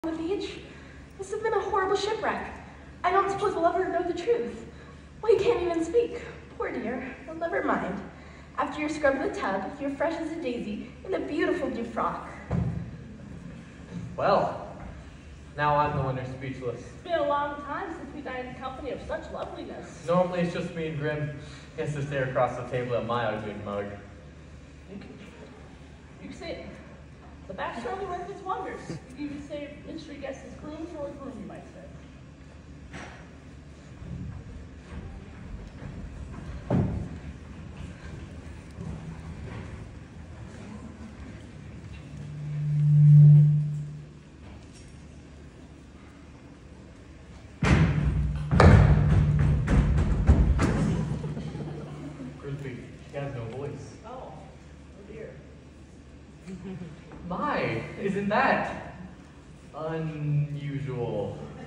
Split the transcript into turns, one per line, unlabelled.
on the beach. This has been a horrible shipwreck. I don't suppose we'll ever know the truth. Well, you can't even speak. Poor dear. Well, never mind. After you're scrubbed in the tub, you're fresh as a daisy in a beautiful new frock.
Well, now I'm the one who's speechless.
It's been a long time since we dined in company of such loveliness.
Normally it's just me and Grim. He has to stay across the table at my ugly mug.
You can say the back only works its wonders. You can say mystery guest is groom for a groom, you might say.
She has no voice.
Oh dear.
My, isn't that unusual?